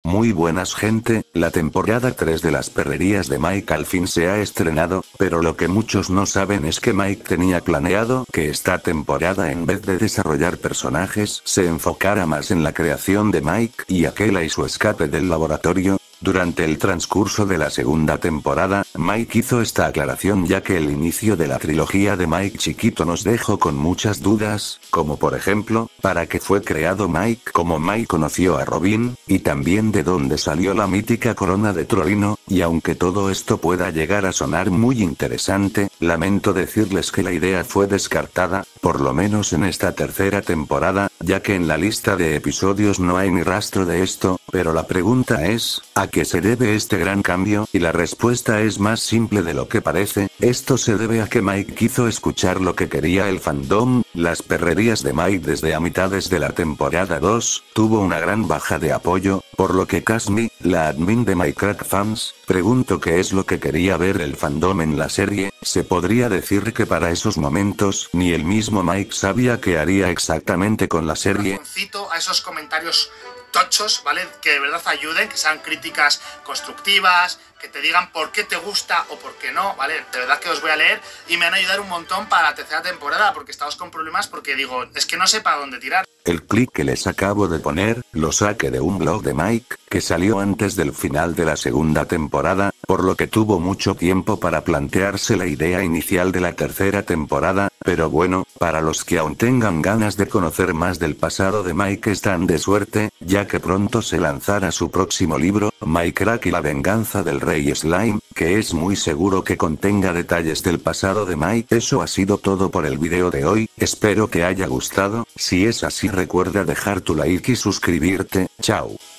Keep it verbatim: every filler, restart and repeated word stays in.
Muy buenas gente, la temporada tres de las perrerías de Mike al fin se ha estrenado, pero lo que muchos no saben es que Mike tenía planeado que esta temporada en vez de desarrollar personajes se enfocara más en la creación de Mike y Akela y su escape del laboratorio. Durante el transcurso de la segunda temporada, Mike hizo esta aclaración ya que el inicio de la trilogía de Mike chiquito nos dejó con muchas dudas, como por ejemplo, ¿para qué fue creado Mike? ¿Cómo Mike conoció a Robin? Y también de dónde salió la mítica corona de Trorino, y aunque todo esto pueda llegar a sonar muy interesante, lamento decirles que la idea fue descartada, por lo menos en esta tercera temporada, ya que en la lista de episodios no hay ni rastro de esto, pero la pregunta es, ¿a qué se debe este gran cambio? Y la respuesta es más simple de lo que parece, esto se debe a que Mike quiso escuchar lo que quería el fandom. Las perrerías de Mike desde a mitades de la temporada dos, tuvo una gran baja de apoyo, por lo que Kasmi, la admin de Minecraft Fans, preguntó qué es lo que quería ver el fandom en la serie. Se podría decir que para esos momentos, ni el mismo Mike sabía qué haría exactamente con la serie. A esos comentarios tochos, ¿vale? Que de verdad ayuden, que sean críticas constructivas, que te digan por qué te gusta o por qué no, ¿vale? De verdad que os voy a leer y me van a ayudar un montón para la tercera temporada, porque estamos con problemas porque digo, es que no sé para dónde tirar. El clip que les acabo de poner, lo saqué de un blog de Mike, que salió antes del final de la segunda temporada, por lo que tuvo mucho tiempo para plantearse la idea inicial de la tercera temporada, pero bueno, para los que aún tengan ganas de conocer más del pasado de Mike están de suerte, ya que pronto se lanzará su próximo libro, Minecraft y la venganza del Rey Slime, que es muy seguro que contenga detalles del pasado de Mike. Eso ha sido todo por el video de hoy, espero que haya gustado, si es así recuerda dejar tu like y suscribirte, chao.